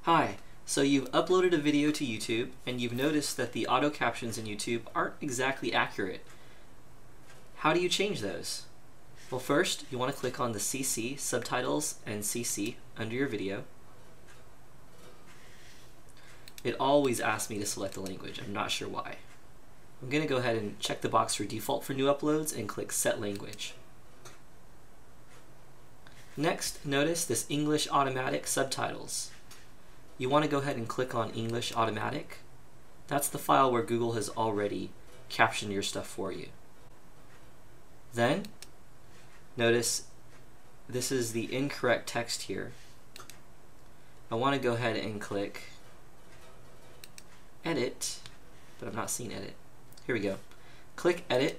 Hi, so you've uploaded a video to YouTube and you've noticed that the auto captions in YouTube aren't exactly accurate. How do you change those? Well, first you want to click on the CC, Subtitles and CC under your video. It always asks me to select a language. I'm not sure why. I'm going to go ahead and check the box for default for new uploads and click Set Language. Next, notice this English Automatic Subtitles. You want to go ahead and click on English Automatic. That's the file where Google has already captioned your stuff for you. Then, notice this is the incorrect text here. I want to go ahead and click Edit, but I'm not seeing Edit. Here we go. Click Edit,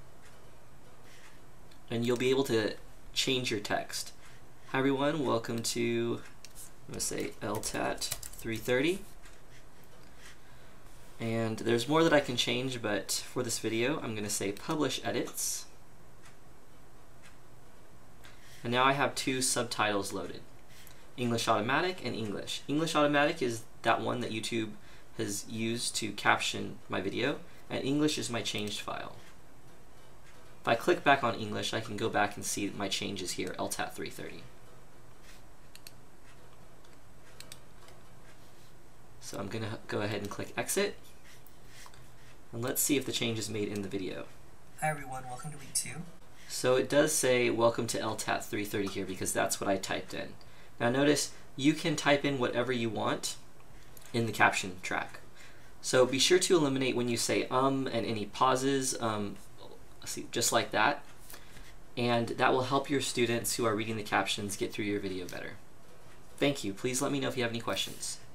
and you'll be able to change your text. Hi everyone, welcome to, I'm going to say LTAT 330. And there's more that I can change, but for this video I'm going to say Publish Edits. And now I have two subtitles loaded, English Automatic and English. English Automatic is that one that YouTube has used to caption my video, and English is my changed file. If I click back on English, I can go back and see my changes here, LTAT 330. So I'm going to go ahead and click Exit, and let's see if the change is made in the video. Hi everyone, welcome to week 2. So it does say welcome to LTAT 330 here because that's what I typed in. Now notice you can type in whatever you want in the caption track. So be sure to eliminate when you say and any pauses, just like that. And that will help your students who are reading the captions get through your video better. Thank you. Please let me know if you have any questions.